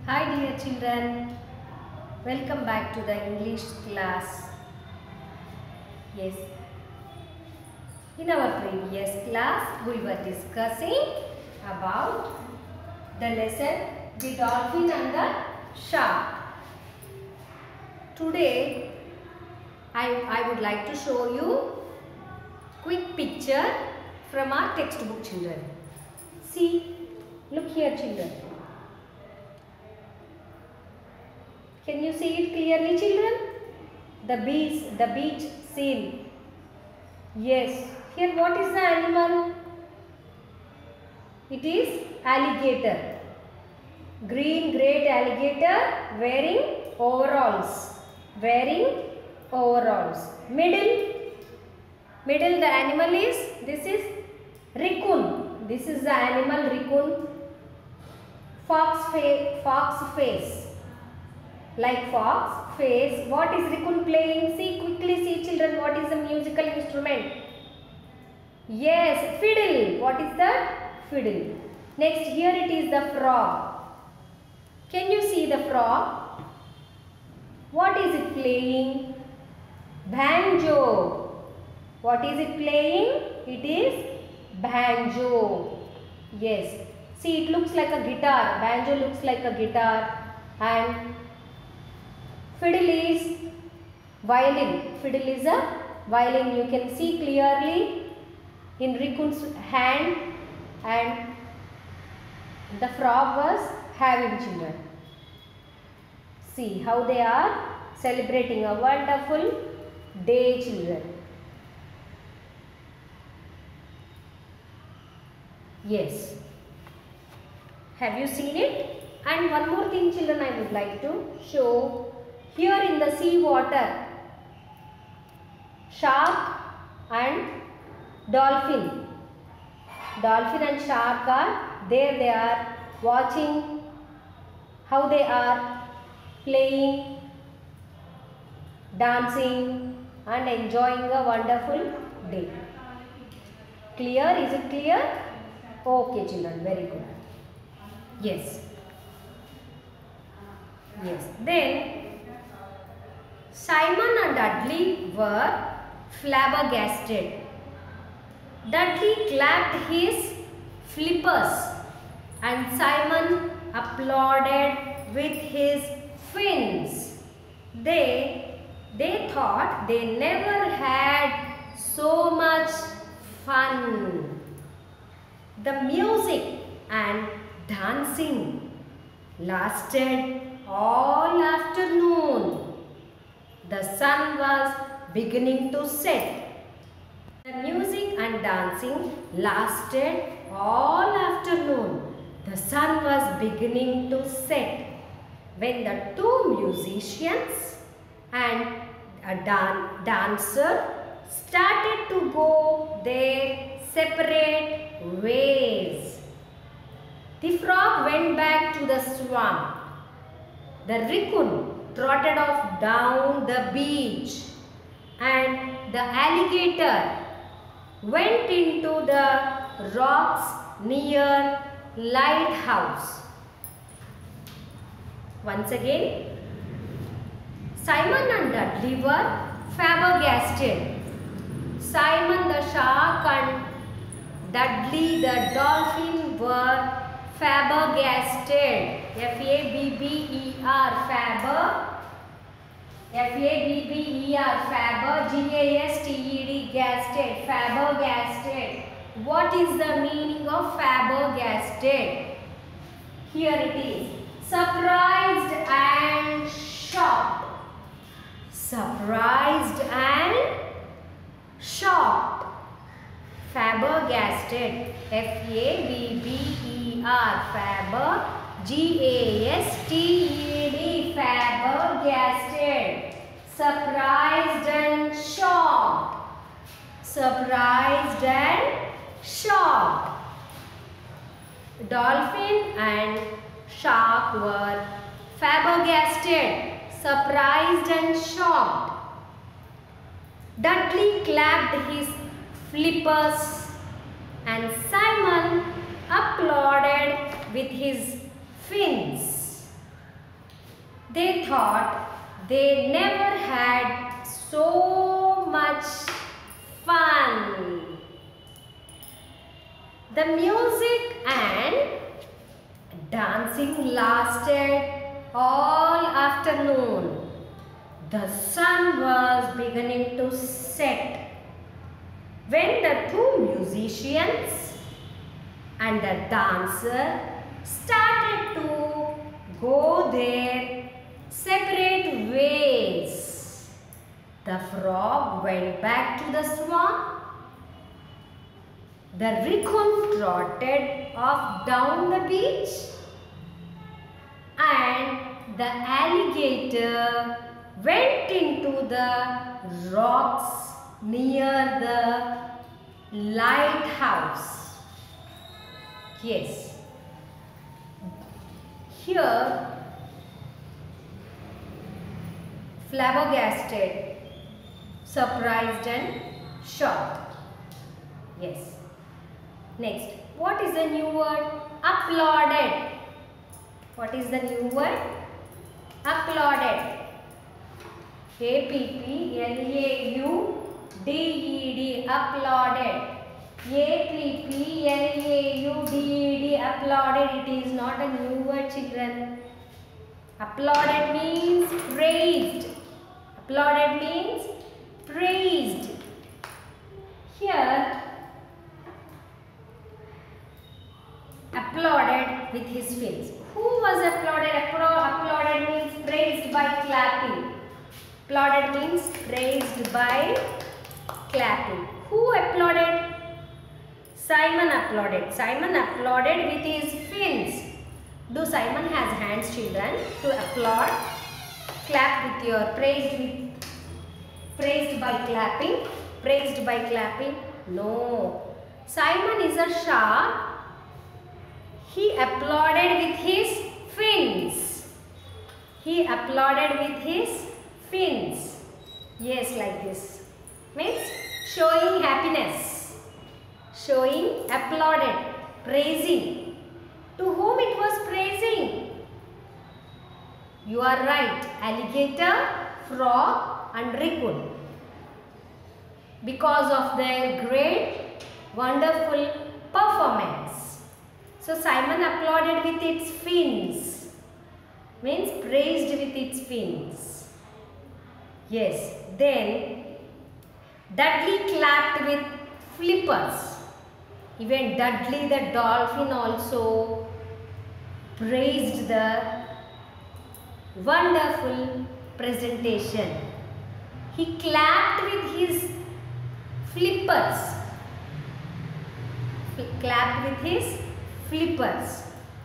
Hi dear children, welcome back to the English class. Yes, in our previous class we were discussing about the lesson the dolphin and the shark. Today I would like to show you quick picture from our textbook, children. See, look here children. Can you see it clearly, children? The beach scene. Yes. Here what is the animal? It is alligator. Green great alligator wearing overalls. Middle the animal is, this is raccoon. This is the animal raccoon. Fox face. Like fox face. What is raccoon playing? See, quickly see children, what is the musical instrument? Yes, fiddle. What is that? Fiddle. Next, here it is the frog. Can you see the frog? What is it playing? Banjo. What is it playing? It is banjo. Yes. See, it looks like a guitar. Banjo looks like a guitar. And fiddle is violin. Fiddle is a violin. You can see clearly in raccoon's hand, and the frog was having children. See how they are celebrating a wonderful day, children. Yes. Have you seen it? And one more thing, children, I would like to show. Here in the sea water, shark and dolphin. Dolphin and shark are there. They are watching how they are playing, dancing and enjoying a wonderful day. Clear? Is it clear? Okay children, very good. Yes. Yes. Then Simon and Dudley were flabbergasted. Dudley clapped his flippers and Simon applauded with his fins. They thought they never had so much fun. The music and dancing lasted all afternoon. The sun was beginning to set. The music and dancing lasted all afternoon. The sun was beginning to set when the two musicians and a dancer started to go their separate ways. The frog went back to the swamp. The raccoon trotted off down the beach, and the alligator went into the rocks near lighthouse. Once again, Simon and Dudley were flabbergasted. Simon the shark and Dudley the dolphin were flabbergasted. F-A-B-B-E-R, F-A-B-B-E-R, flabber, G-A-S-T-E-D, gasted, flabbergasted. What is the meaning of flabbergasted? Here it is. Surprised and shocked. Surprised and shocked. Flabbergasted. F-A-B-B-E-R, flabber, G-A-S-T-E-D, flabbergasted. Surprised and shocked. Surprised and shocked. Dolphin and shark were flabbergasted, surprised and shocked. Dudley clapped his flippers and Simon applauded with his fins. They thought they never had so much fun. The music and dancing lasted all afternoon. The sun was beginning to set when the two musicians and the dancer started to go their separate ways. The frog went back to the swamp. The raccoon trotted off down the beach, and the alligator went into the rocks near the lighthouse. Yes. Here, flabbergasted, surprised and shocked. Yes. Next, what is the new word? Applauded. What is the new word? Applauded. A-P-P-L-A-U-D-E-D. Applauded. A-P-P-L-A-U-D-E-D. Applauded. It is not a new word, children. Applauded means praised. Applauded means praised. Here, applauded with his fins. Who was applauded? Applauded means praised by clapping. Applauded means praised by clapping. Who applauded? Simon applauded. Simon applauded with his fins. Do Simon has hands, children, to applaud? Clap with your praised by clapping. Praised by clapping? No. Simon is a shark. He applauded with his fins. He applauded with his fins. Yes, like this. Means showing happiness. Showing, applauded, praising. To whom it was praising? You are right. Alligator, frog and raccoon. Because of their great, wonderful performance. So Simon applauded with its fins. Means praised with its fins. Yes. Then Dudley clapped with flippers. Even Dudley the dolphin also praised the wonderful presentation. He clapped with his flippers. Clapped with his flippers.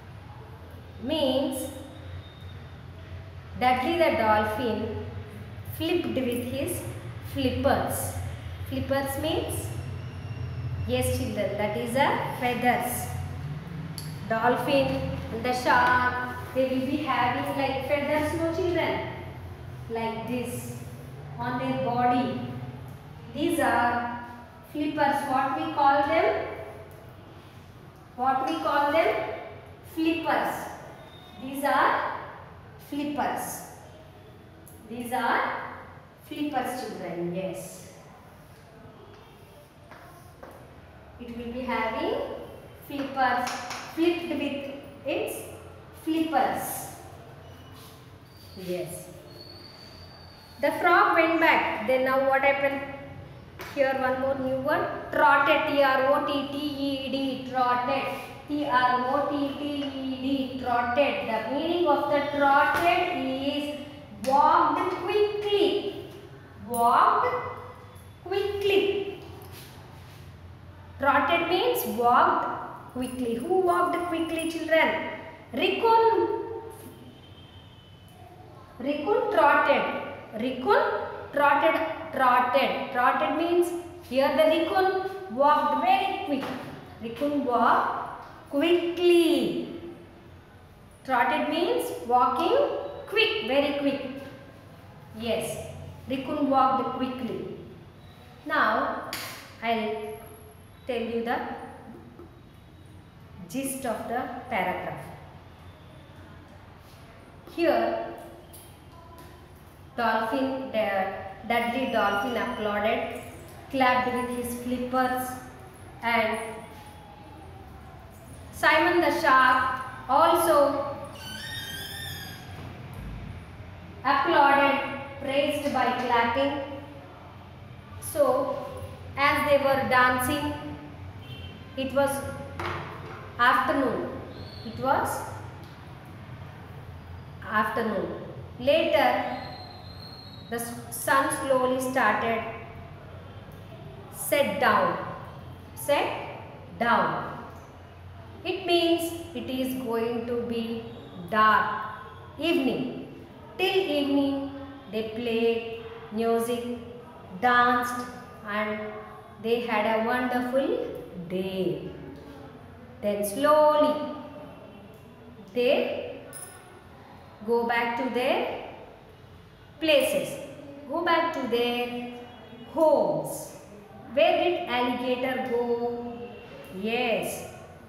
Means Dudley the dolphin flipped with his flippers. Flippers means, yes children, that is a feathers. Dolphin and the shark, they will be having like feathers, no children? Like this on their body. These are flippers. What we call them? What we call them? Flippers. These are flippers. These are flippers, children. Yes. It will be having flippers, flipped with its flippers. Yes. The frog went back. Then now what happened? Here one more new word. Trotted. T-R-O-T-T-E-D. Trotted. T-R-O-T-T-E-D. Trotted. The meaning of the trotted is walked quickly. Walked quickly. Trotted means walked quickly. Who walked quickly, children? Raccoon trotted. Raccoon trotted. Trotted means here the raccoon walked very quick. Raccoon walked quickly. Trotted means walking quick, very quick. Yes, raccoon walked quickly. Now I'll tell you the gist of the paragraph. Here Dudley Dolphin applauded, clapped with his flippers, and Simon the Shark also applauded, praised by clapping. So, as they were dancing, it was afternoon. It was afternoon. Later, the sun slowly started set down. Set down. It means it is going to be dark. Evening. Till evening, they played music, danced, and they had a wonderful day. Then slowly they go back to their places, go back to their homes. Where did alligator go? Yes.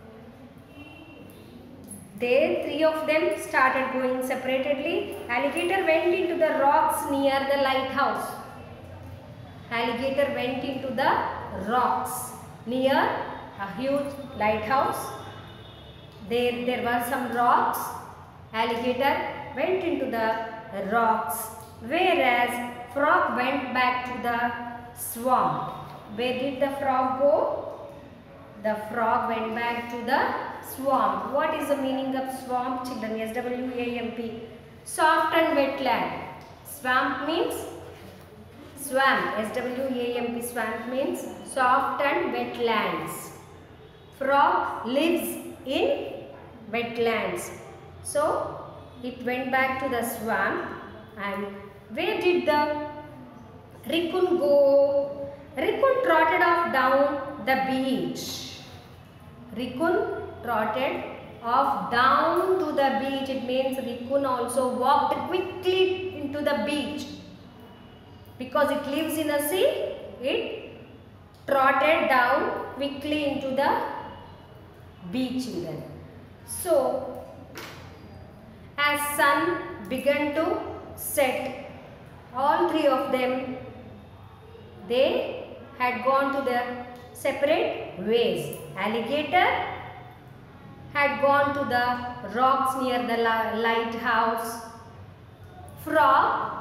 They, three of them started going separately. Alligator went into the rocks near the lighthouse. Alligator went into the rocks near a huge lighthouse. There were some rocks. Alligator went into the rocks, whereas frog went back to the swamp. Where did the frog go? The frog went back to the swamp. What is the meaning of swamp, children? S-W-A-M-P. Soft and wetland. Swamp means swamp. S-W-A-M-P. Swamp means soft and wetlands. Frog lives in wetlands. So, it went back to the swamp. And where did the raccoon go? Raccoon trotted off down the beach. Raccoon trotted off down to the beach. It means raccoon also walked quickly into the beach. Because it lives in the sea, it trotted down quickly into the beach. So, as sun began to set, all three of them, they had gone to their separate ways. Alligator had gone to the rocks near the lighthouse. Frog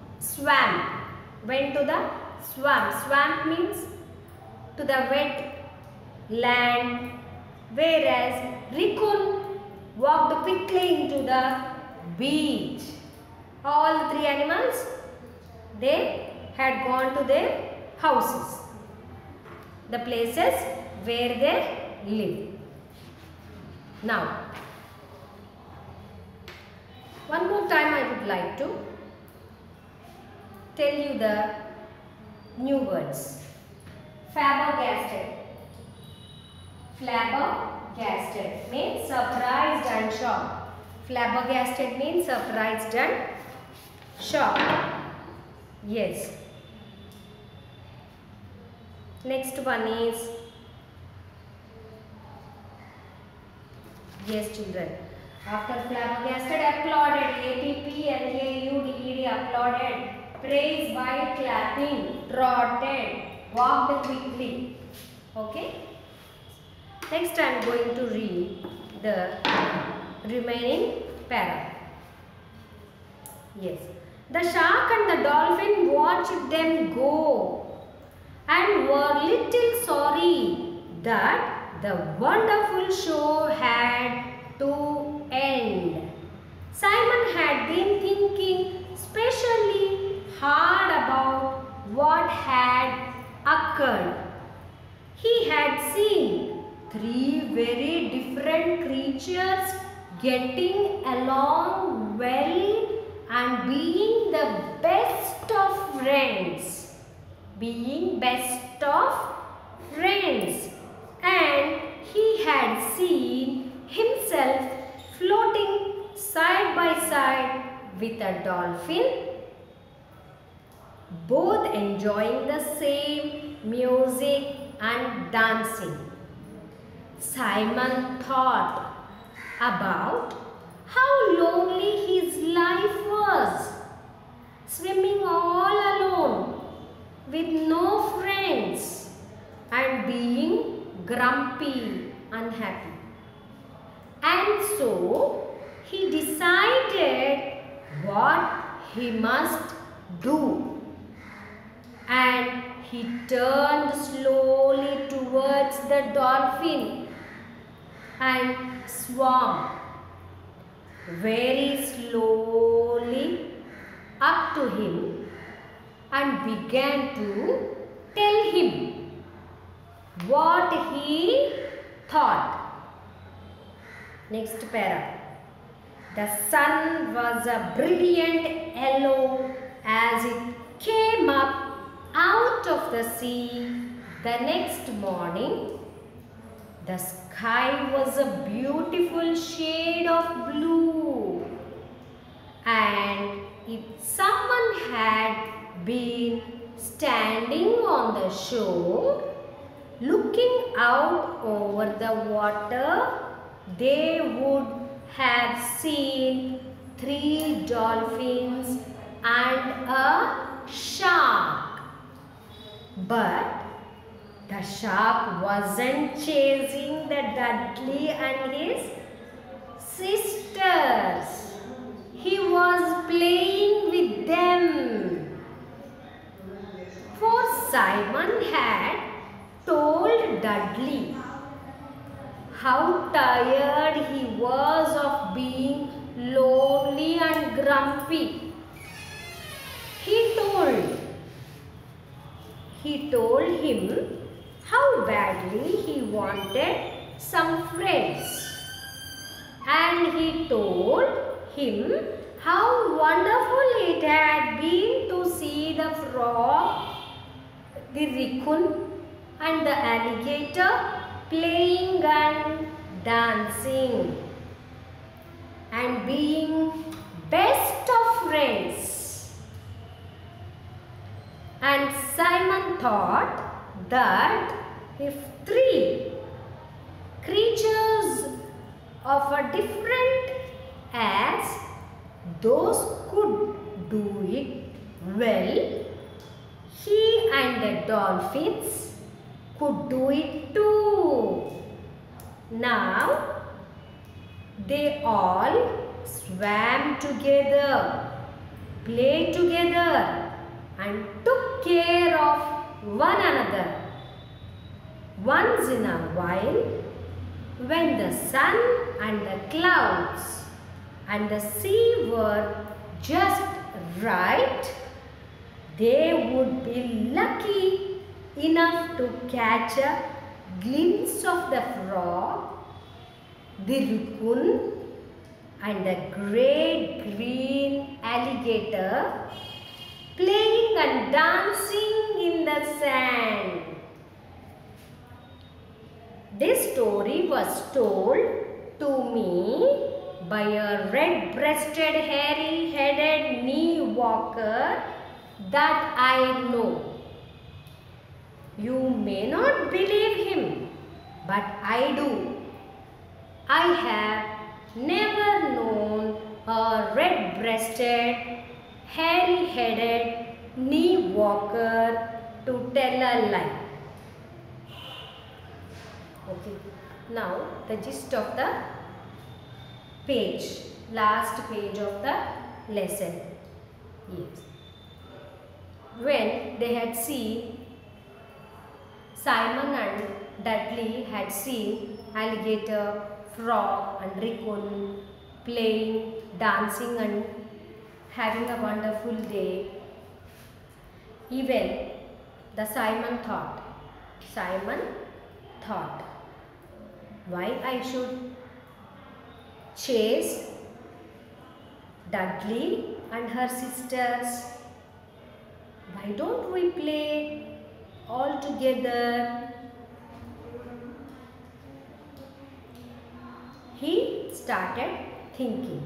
went to the swamp. Swamp means to the wet land, whereas raccoon walked quickly into the beach. All three animals, they had gone to their houses, the places where they live. Now, one more time I would like to tell you the new words. Flabbergasted. Flabbergasted means surprised and shocked. Flabbergasted means surprised and shocked. Yes. Next one is, yes children, after flabbergasted, applauded, A-P-P-L-A-U-D-E-D, applauded, praised by clapping, trotted, walked quickly. Okay. Next I am going to read the remaining para. Yes. The shark and the dolphin watched them go and were little sorry that the wonderful show had to end. Simon had been thinking specially hard about what had occurred. He had seen three very different creatures getting along well and being the best of friends. And he had seen himself floating side by side with a dolphin, both enjoying the same music and dancing. Simon thought about how lonely his life was, swimming grumpy, unhappy. And so he decided what he must do. And he turned slowly towards the dolphin and swam very slowly up to him and began to tell him what he thought. Next para. The sun was a brilliant yellow as it came up out of the sea the next morning. The sky was a beautiful shade of blue, and if someone had been standing on the shore looking out over the water, they would have seen 3 dolphins and a shark. But the shark wasn't chasing the Dudley and his sisters. He was playing with them. For Simon had told Dudley how tired he was of being lonely and grumpy. He told him how badly he wanted some friends. And he told him how wonderful it had been to see the frog, the raccoon and the alligator playing and dancing and being best of friends. And Simon thought that if 3 creatures of a different as those could do it well, he and the dolphins could do it too. Now they all swam together, played together and took care of one another. Once in a while, when the sun and the clouds and the sea were just right, they would be lucky enough to catch a glimpse of the frog, the raccoon and the great green alligator playing and dancing in the sand. This story was told to me by a red-breasted, hairy-headed knee walker that I know. You may not believe him, but I do. I have never known a red-breasted, hairy-headed knee walker to tell a lie. Okay, now the gist of the page, last page of the lesson. Yes. When they had seen, Simon and Dudley had seen alligator, frog and raccoon playing, dancing and having a wonderful day. Even the Simon thought, why I should chase Dudley and her sisters? Why don't we play all together? He started thinking.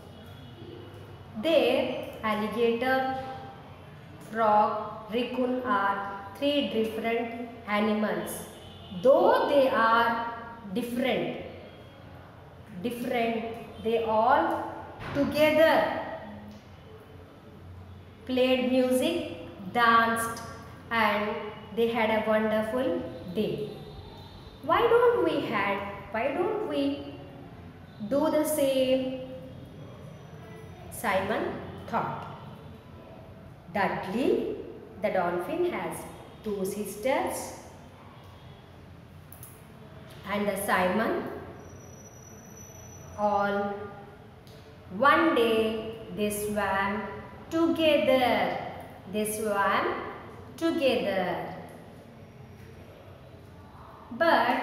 There, alligator, frog, raccoon are 3 different animals. Though they are different, they all together played music, danced and they had a wonderful day. Why don't we do the same? Simon thought. Dudley the dolphin has two sisters, and the Simon, all one day they swam together. They swam together. But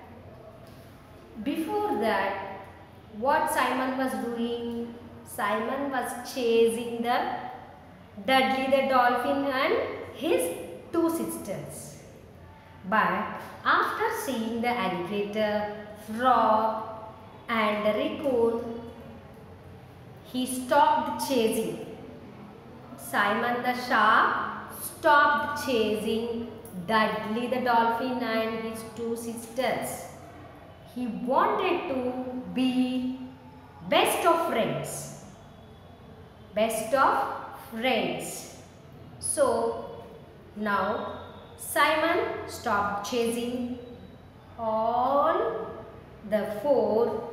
before that, what Simon was doing? Simon was chasing the Dudley the dolphin and his two sisters. But after seeing the alligator, frog and the raccoon, he stopped chasing. Simon the shark stopped chasing Dudley the dolphin and his two sisters. He wanted to be best of friends. Best of friends. So now Simon stopped chasing. All the four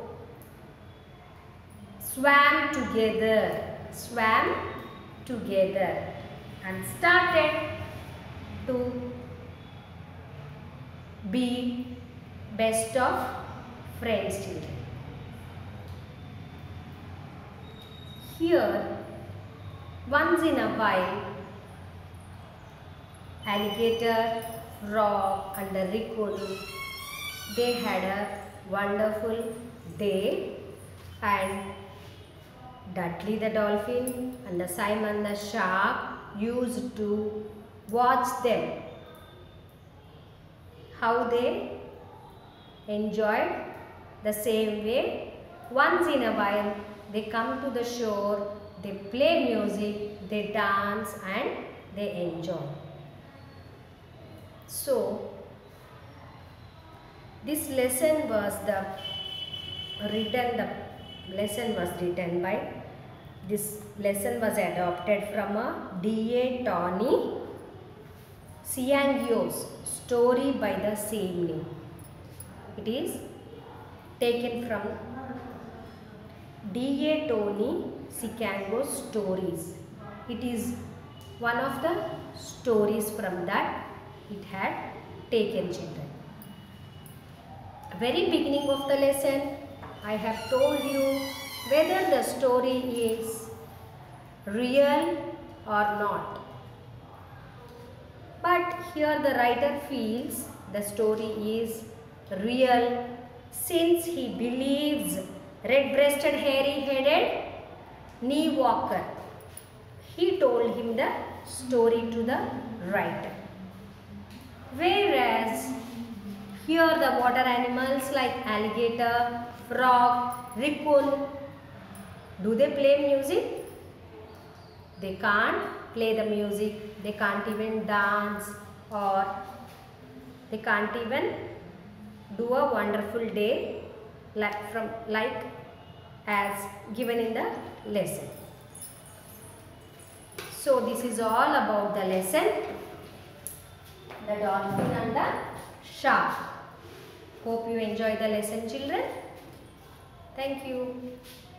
swam together and started to be best of friends children. Here, once in a while, alligator, frog and the raccoon, they had a wonderful day, and Dudley the dolphin and the Simon the shark used to watch them, how they enjoyed the same way. Once in a while they come to the shore, they play music, they dance and they enjoy. So this lesson was written by, this lesson was adopted from a D.A. Tony Ciangios story by the same name. It is taken from D.A. Tony Ciangios stories. It is one of the stories from that it had taken children. Very beginning of the lesson, I have told you whether the story is real or not. But here the writer feels the story is real since he believes red-breasted, hairy-headed knee walker. He told him the story to the writer. Whereas here the water animals like alligator, frog, raccoon, do they play music? They can't play the music, they can't even dance, or they can't even do a wonderful day like as given in the lesson. So this is all about the lesson, the dolphin and the shark. Hope you enjoy the lesson children. Thank you.